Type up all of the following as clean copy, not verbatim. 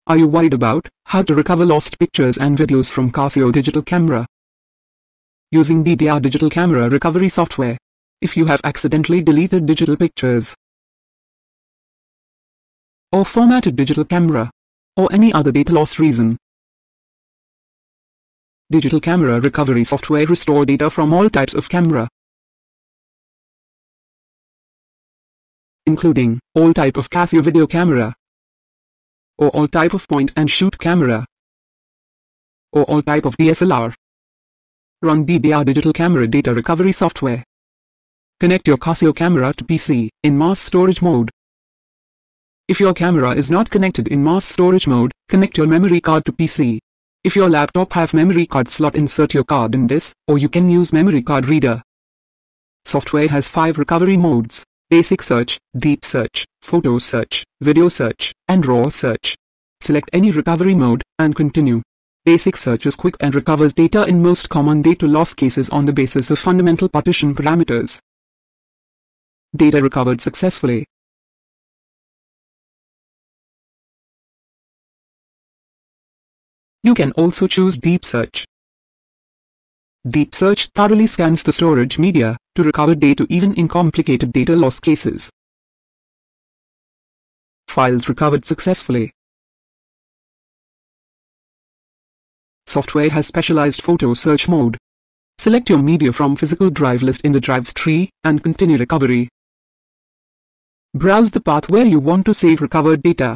Are you worried about how to recover lost pictures and videos from Casio digital camera? Using DDR digital camera recovery software. If you have accidentally deleted digital pictures or formatted digital camera or any other data loss reason, digital camera recovery software restore data from all types of camera, including all type of Casio video camera, or all type of point and shoot camera, or all type of DSLR. Run DDR digital camera data recovery software. Connect your Casio camera to PC in mass storage mode. If your camera is not connected in mass storage mode, connect your memory card to PC. If your laptop have memory card slot, insert your card in this, or you can use memory card reader. Software has 5 recovery modes: basic search, deep search, photo search, video search, and raw search. Select any recovery mode, and continue. Basic search is quick and recovers data in most common data loss cases on the basis of fundamental partition parameters. Data recovered successfully. You can also choose deep search. Deep search thoroughly scans the storage media to recover data even in complicated data loss cases. Files recovered successfully. Software has specialized photo search mode. Select your media from physical drive list in the drives tree and continue recovery. Browse the path where you want to save recovered data.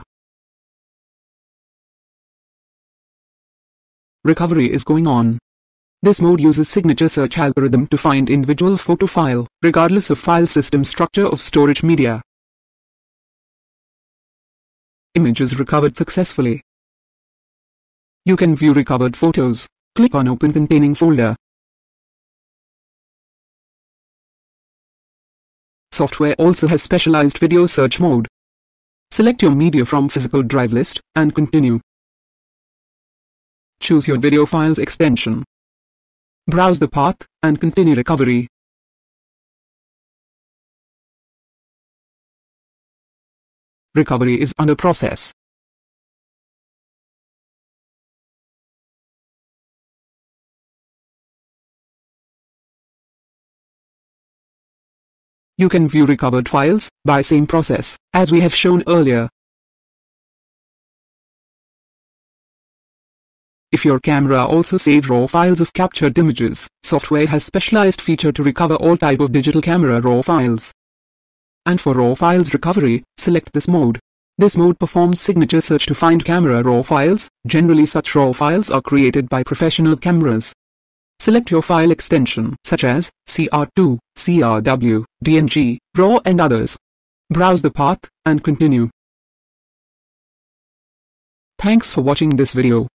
Recovery is going on. This mode uses signature search algorithm to find individual photo file, regardless of file system structure of storage media. Image is recovered successfully. You can view recovered photos. Click on Open Containing Folder. Software also has specialized video search mode. Select your media from physical drive list and continue. Choose your video files extension. Browse the path and continue recovery. Recovery is under process. You can view recovered files by same process as we have shown earlier. If your camera also saved raw files of captured images, software has specialized feature to recover all type of digital camera raw files. And for raw files recovery, select this mode. This mode performs signature search to find camera raw files. Generally such raw files are created by professional cameras. Select your file extension such as CR2, CRW, DNG, RAW and others. Browse the path and continue. Thanks for watching this video.